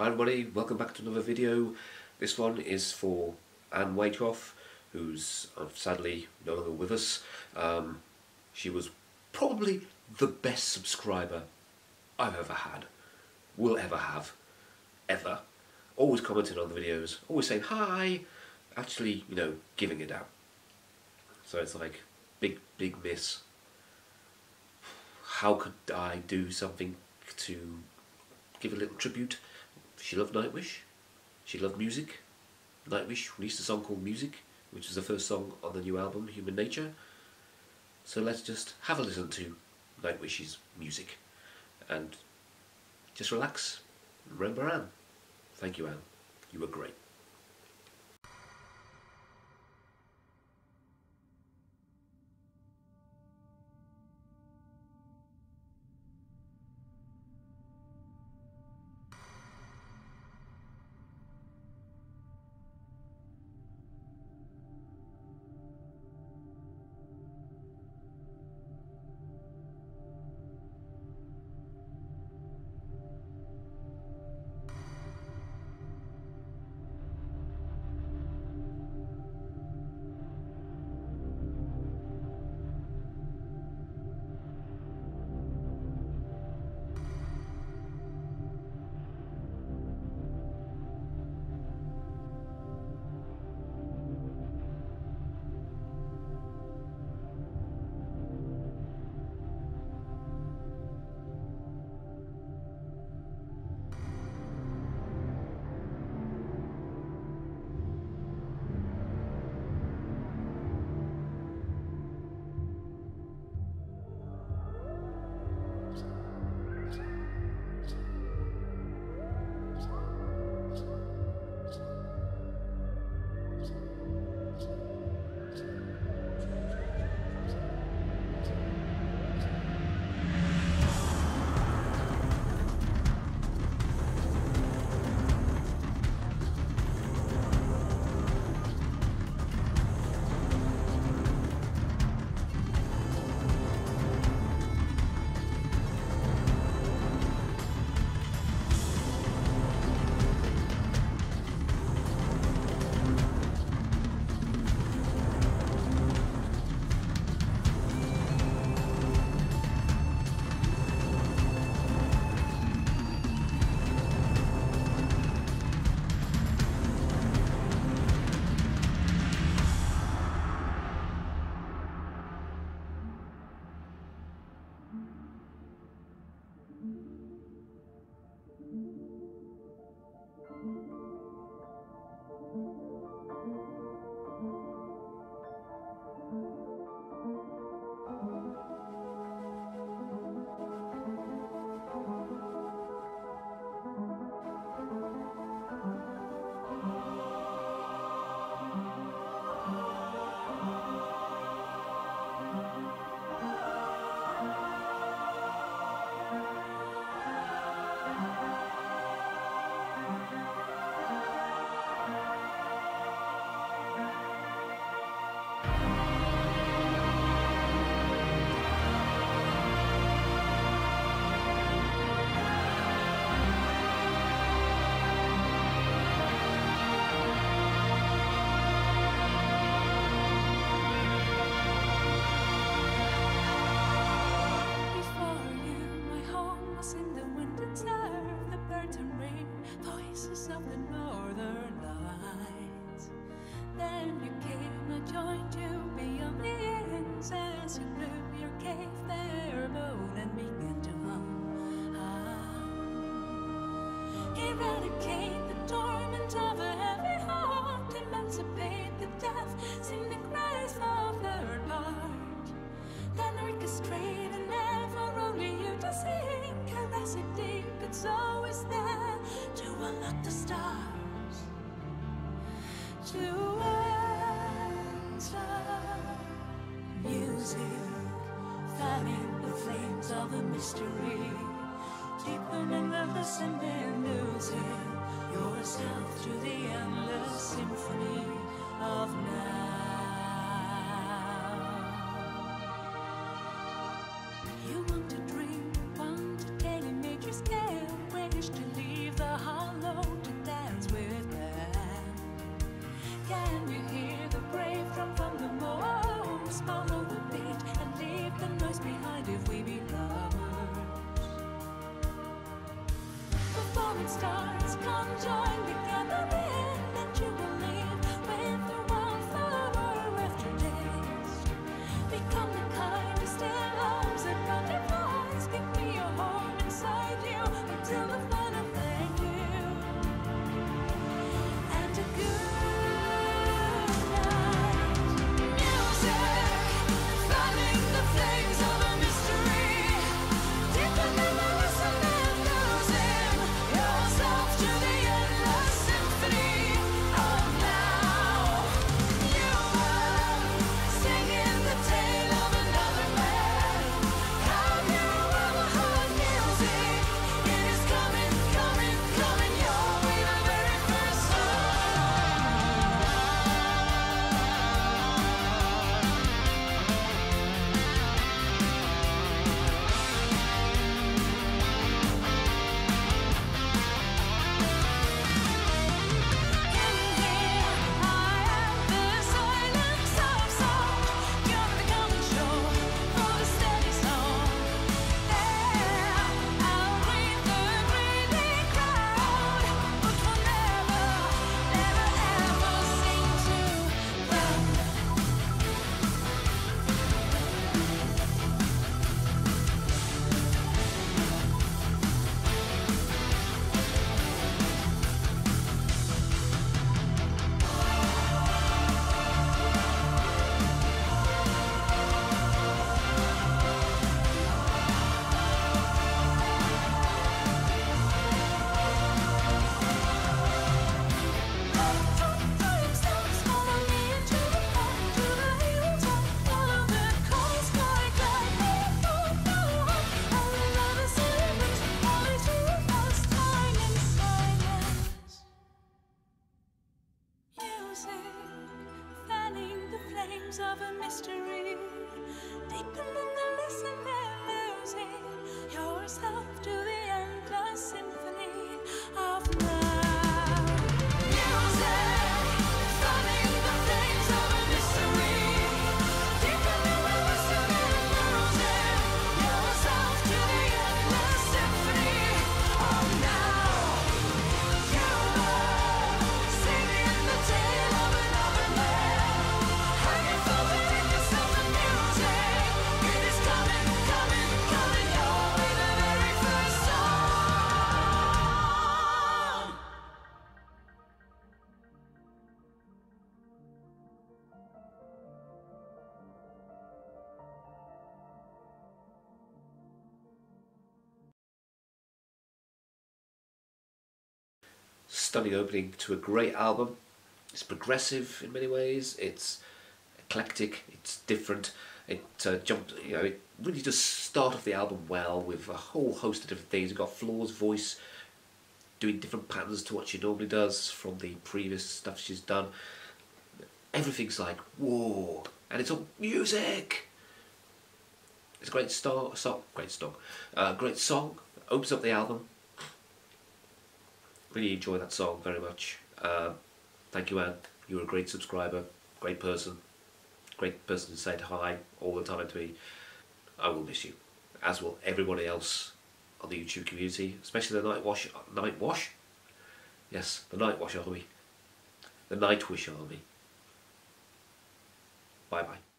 Hi everybody, welcome back to another video. This one is for Waychoff, who's sadly no longer with us. She was probably the best subscriber I've ever had, will ever have, ever. Always commenting on the videos, always saying hi, actually, you know, giving it out. So it's like, big miss. How could I do something to give a little tribute? She loved Nightwish, she loved music. Nightwish released a song called Music, which is the first song on the new album, Human Nature. So let's just have a listen to Nightwish's music and just relax and remember Anne. Thank you, Anne. You were great. Eradicate the torment of a heavy heart, emancipate the death, sing the cries of third part. Then orchestrate and never only you to sing, caress it deep, it's always there to unlock the stars, to enter music, fanning the flames of the mystery. Deepening and listening, losing yourself to the endless symphony of now. You want to dream, want to gain a major scale, wish to leave the hollow starts. Come join the gathering, and you will leave with the wildflower aftertaste. Become the kind who still loves it, but device. Give me your home inside you until the final thank you. And a good night. Music, fanning the flames of a mystery. Deeper than the listen and losing yourself to the endless symphony of now. You are singing the tale of another man. Have you ever heard music? It is coming, coming, coming your way the very first of a mystery, deeper than the listen and losing yourself to the endless symphony of now. Music, fanning the flames of a mystery, deeper than the listen and losing yourself to the endless symphony of now. You are singing the tale of another man. Have you felt the deepness of the music? It is coming, coming, coming your way the very first song. Stunning opening to a great album. It's progressive in many ways. It's eclectic. It's different. It it really does start off the album well with a whole host of different things. You've got Floor's voice doing different patterns to what she normally does from the previous stuff she's done. Everything's like whoa, and it's all music. It's a great great song. Opens up the album. Really enjoy that song very much. Thank you, Anne. You're a great subscriber, great person to say hi all the time to me. I will miss you, as will everybody else on the YouTube community, especially the Nightwish? Yes, the Nightwish army. The Nightwish army. Bye bye.